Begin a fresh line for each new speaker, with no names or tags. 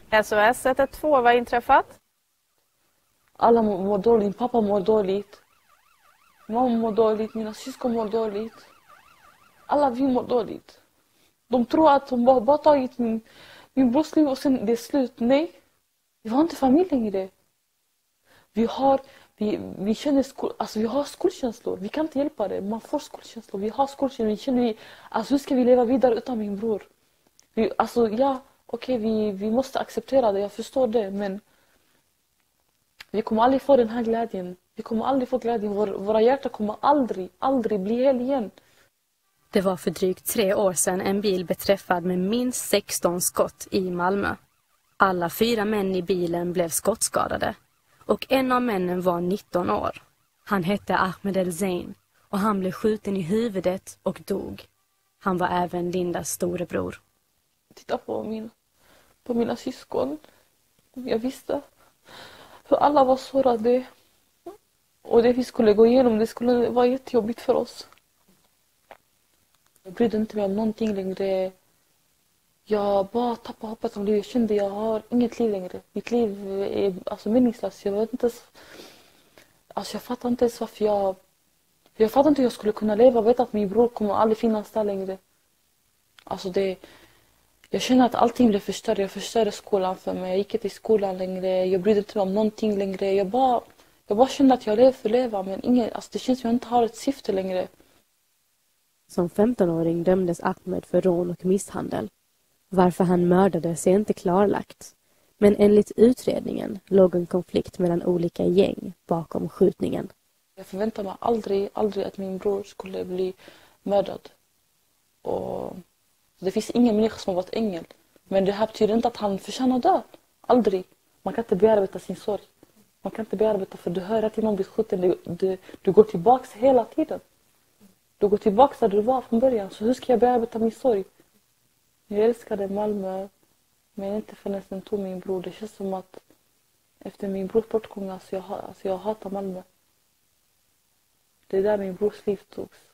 SOS 112, vad har inträffat?
Alla mår dåligt, min pappa mår dåligt. Mamma mår dåligt, mina syskon mår dåligt. Alla vi mår dåligt. De tror att de bara tagit min brors liv och sen det är slut. Nej, vi har inte familj längre. Vi känner vi har skuldkänslor. Vi kan inte hjälpa det. Man får skuldkänslor. Vi har skuldkänslor. Vi känner, hur ska vi leva vidare utan min bror? Vi måste acceptera det. Jag förstår det. Men vi kommer aldrig få den här glädjen. Vi kommer aldrig få glädjen. Våra hjärtan kommer aldrig bli hel igen.
Det var för drygt 3 år sedan en bil beträffad med minst 16 skott i Malmö. Alla 4 män i bilen blev skottskadade. Och en av männen var 19 år. Han hette Ahmed El-Zain och han blev skjuten i huvudet och dog. Han var även Lindas storebror.
Titta på mina syskon. Jag visste hur alla var sårade. Och det vi skulle gå igenom, det skulle vara jättejobbigt för oss. Jag brydde inte mig om någonting längre. Jag bara tappade hoppet om livet. Jag kände jag har inget liv längre. Mitt liv är meningslöst. Jag vet inte ens, jag fattar inte ens varför jag fattar inte hur jag skulle kunna leva och veta att min bror kommer aldrig finnas där längre. Jag känner att allting blev förstört. Jag förstörde skolan för mig. Jag gick inte i skolan längre. Jag brydde inte mig om någonting längre. Jag bara kände att jag lever för att leva. Men det känns som att jag inte har ett syfte längre.
Som 15-åring dömdes Ahmed för rån och misshandel. Varför han mördades är inte klarlagt. Men enligt utredningen låg en konflikt mellan olika gäng bakom skjutningen.
Jag förväntade mig aldrig att min bror skulle bli mördad. Och det finns ingen människa som har varit ängel. Men det här betyder inte att han förtjänar död. Aldrig. Man kan inte bearbeta sin sorg. Man kan inte bearbeta för du hör att någon blir skjuten. Du går tillbaks hela tiden. Du går tillbaka där du var från början. Så hur ska jag bearbeta min sorg? Jag älskade Malmö. Men inte förrän den tog min bror. Det känns som att efter min brors bortgång jag hatar Malmö. Det är där min brors liv togs.